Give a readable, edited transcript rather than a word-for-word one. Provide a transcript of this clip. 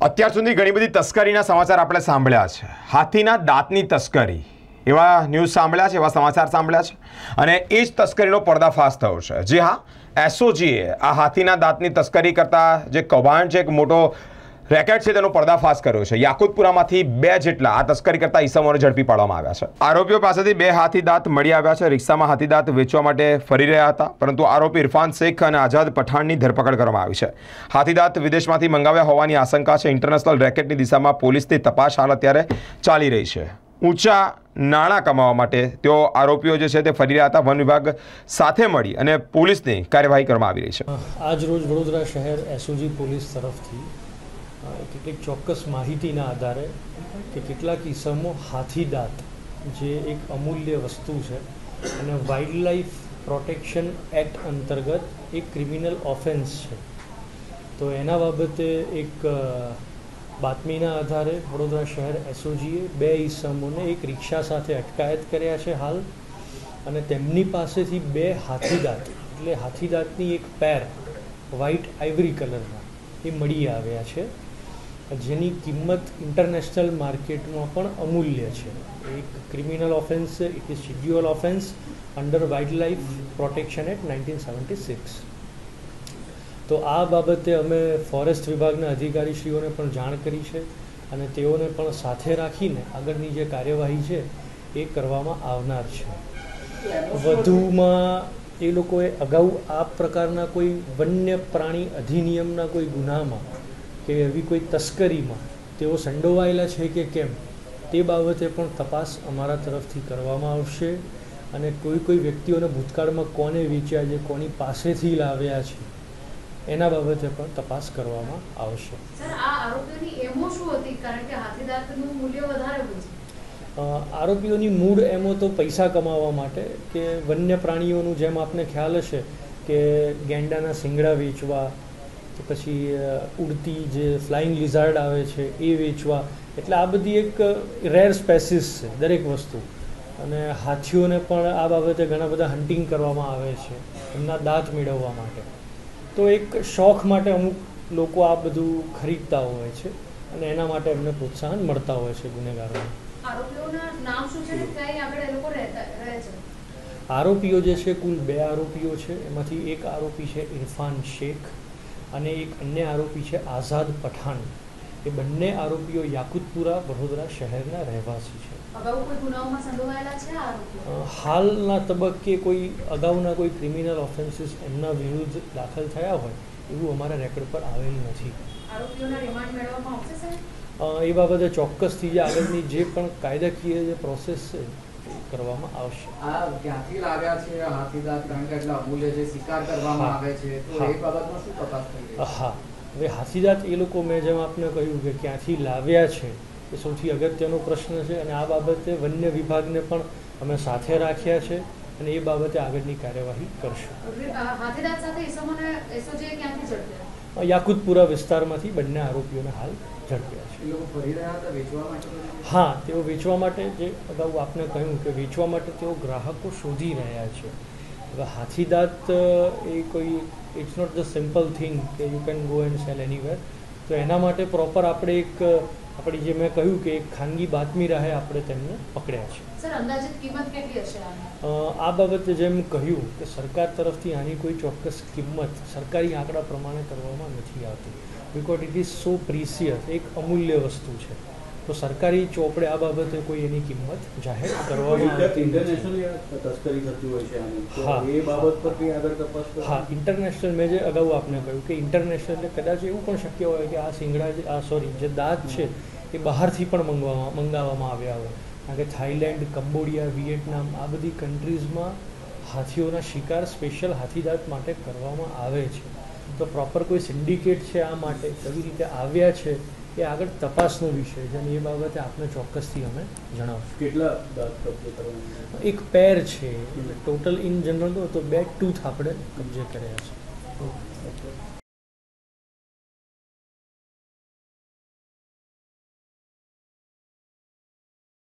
અત્યાર સુધી ઘણી બધી તસ્કરીના સમાચાર આપણે સાંભળ્યા છે। હાથીના દાંતની તસ્કરી એવા ન્યૂઝ સાંભળ્યા છે, એવા સમાચાર સાંભળ્યા છે અને એ જ તસ્કરીનો પર્દાફાશ થયો છે। જી હા, એસઓજીએ આ હાથીના દાંતની તસ્કરી કરતા જે કૌભાંડ છે, એક મોટો રેકેટ છે, તેનો પર્દાફાશ કર્યો છે। યાકુતપુરામાંથી 2 જેટલા આ તસ્કરી કરતા ઈસમોને ઝડપી પાડવામાં આવ્યા છે। આરોપીઓ પાસેથી 2 હાથી દાંત મળી આવ્યા છે। રિક્ષામાં હાથી દાંત વેચવા માટે ફરી રહ્યા હતા, પરંતુ આરોપી ઇરફાન શેખ અને આઝાદ પઠાણની ધરપકડ કરવામાં આવી છે। હાથી દાંત વિદેશમાંથી મંગાવ્યા હોવાની આશંકા છે। ઇન્ટરનેશનલ રેકેટની દિશામાં પોલીસની તપાસ હાલ અત્યારે ચાલી રહી છે। ઊંચા નાણાં કમાવા માટે તેઓ આરોપીઓ જે છે તે ફરી રહ્યા હતા। વન વિભાગ સાથે મળી અને પોલીસની કાર્યવાહી કરવામાં આવી રહી છે। આજ રોજ વડોદરા શહેર એસઓજી પોલીસ તરફથી કેટલીક ચોક્કસ માહિતીના આધારે કે કેટલાક ઈસમો હાથી દાંત જે એક અમૂલ્ય વસ્તુ છે અને વાઇલ્ડ લાઈફ પ્રોટેક્શન એક્ટ અંતર્ગત એક ક્રિમિનલ ઓફેન્સ છે, તો એના બાબતે એક બાતમીના આધારે વડોદરા શહેર એસઓજીએ 2 ઈસમોને એક રિક્ષા સાથે અટકાયત કર્યા છે હાલ, અને તેમની પાસેથી 2 હાથી દાંત એટલે હાથી દાંતની એક પેર વ્હાઇટ આઇવરી કલરના એ મળી આવ્યા છે, જેની કિંમત ઇન્ટરનેશનલ માર્કેટમાં પણ અમૂલ્ય છે। એક ક્રિમિનલ ઓફેન્સ છે, it is schedule offence under wild life protection act 1976। તો આ બાબતે અમે ફોરેસ્ટ વિભાગના અધિકારીશ્રીઓને પણ જાણ કરી છે અને તેઓને પણ સાથે રાખીને આગળની જે કાર્યવાહી છે એ કરવામાં આવનાર છે। વધુમાં એ લોકોએ અગાઉ આ પ્રકારના કોઈ વન્ય પ્રાણી અધિનિયમના કોઈ ગુનામાં કે એવી કોઈ તસ્કરીમાં તેઓ સંડોવાયેલા છે કે કેમ તે બાબતે પણ તપાસ અમારા તરફથી કરવામાં આવશે, અને કોઈ વ્યક્તિઓને ભૂતકાળમાં કોને વેચ્યા છે, કોની પાસેથી લાવ્યા છે એના બાબતે પણ તપાસ કરવામાં આવશે। સર, આ આરોપીઓની એમો શું હતી? કારણ કે હાથી દાંતનું મૂલ્ય વધારે હોય છે। આરોપીઓની મૂળ એમો તો પૈસા કમાવા માટે કે વન્ય પ્રાણીઓનું, જેમ આપને ખ્યાલ હશે કે ગેંડાના શિંગડા વેચવા, તો પછી ઉડતી જે ફ્લાઇંગ લિઝાર્ડ આવે છે એ વેચવા, એટલે આ બધી એક રેર સ્પેસીસ છે દરેક વસ્તુ, અને હાથીઓને પણ આ બાબતે ઘણા બધા હન્ટિંગ કરવામાં આવે છે એમના દાંત મેળવવા માટે। તો એક શોખ માટે અમુક લોકો આ બધું ખરીદતા હોય છે અને એના માટે એમને પ્રોત્સાહન મળતા હોય છે ગુનેગારોને। આરોપીઓના નામ શું છે? ક્યાં આગળ એ લોકો રહે છે? આરોપીઓ જે છે કુલ 2 આરોપીઓ છે, એમાંથી એક આરોપી છે ઇરફાન શેખ અને એક અન્ય આરોપી છે આઝાદ પઠાણ। એ બંને આરોપીઓ યાકુતપુરા વડોદરા શહેરના રહેવાસી છે। અગાઉ કોઈ ગુનાઓમાં સંડોવાયેલા છે આરોપીઓ? હાલના તબક્કે કોઈ અગાઉના કોઈ ક્રિમિનલ ઓફેન્સીસ એમના વિરુદ્ધ દાખલ થયા હોય એવું અમારા રેકોર્ડ પર આવેલ નથી। આરોપીઓના રિમાન્ડ મેળવવામાં આવશે સર? એ બાબતે ચોક્કસથી જે આગળની જે પણ કાયદાકીય જે પ્રોસેસ છે કરવામાં આવશે। આ ક્યાંથી લાવ્યા છે હાથી દાંત? કારણ કે એટલા અમૂલ્ય છે, શિકાર કરવામાં આવે છે, તો એ બાબતમાં શું તપાસ થઈ રહી છે? હા, હવે હાથી દાંત એ લોકો, મેં જેમ આપને કહ્યું કે ક્યાંથી લાવ્યા છે એ સૌથી અગત્યનો પ્રશ્ન છે, અને આ બાબતે વન્ય વિભાગને પણ અમે સાથે રાખ્યા છે અને એ બાબતે આગળની કાર્યવાહી કરશું। હાથી દાંત સાથે ઈસમોને એસઓજીએ ક્યાંથી ઝડપ્યા? યાકુતપુરા વિસ્તારમાંથી બંને આરોપીઓને હાલ ઝડપ્યા છે। એ લોકો ફરી રહ્યા હતા વેચવા માટે? હા, તેઓ વેચવા માટે, જે અગાઉ આપને કહ્યું કે વેચવા માટે તેઓ ગ્રાહકો શોધી રહ્યા છે। હવે હાથી દાંત એ કોઈ, it's not the simple thing કે you can go and sell anywhere, તો એના માટે પ્રોપર આપણે એક આપણી, જે મેં કહ્યું કે એક ખાનગી બાતમી રાહે આપણે તેમને પકડ્યા છે। સર, અંદાજિત કિંમત કેટલી હશે આ બાબતે જેમ કહ્યું કે સરકાર તરફથી આની કોઈ ચોક્કસ કિંમત સરકારી આંકડા પ્રમાણે કરવામાં નથી આવતી, because it is so precious, એક અમૂલ્ય વસ્તુ છે, તો સરકારી ચોપડે આ બાબતે કોઈ એની કિંમત જાહેર કરવામાં હા, ઇન્ટરનેશનલ, મેં જે અગાઉ આપને કહ્યું કે ઇન્ટરનેશનલ કદાચ એવું પણ શક્ય હોય કે આ શિંગડા, જે દાંત છે એ બહારથી પણ મંગાવવામાં આવ્યા હોય, કારણ કે થાઈલેન્ડ, કંબોડિયા, વિયેટનામ આ બધી કન્ટ્રીઝમાં હાથીઓના શિકાર સ્પેશિયલ હાથી દાંત માટે કરવામાં આવે છે, તો પ્રોપર કોઈ સિન્ડિકેટ છે આ માટે કેવી રીતે આવ્યા છે એ આગળ તપાસનો વિષય છે, અને એ બાબતે આપને ચોક્કસથી અમે જણાવશું। કેટલા દાંત કબજે કરવાના? એક પેર છે, ટોટલ ઇન જનરલ તો 2 ટૂથ આપણે કબજે કર્યા છે।